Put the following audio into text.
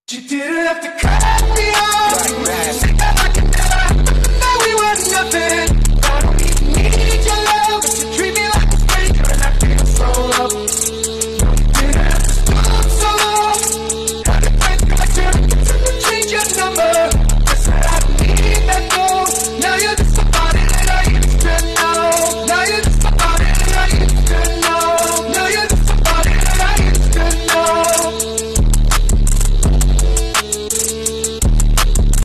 You didn't have to cut me off. Like that. We were nothing.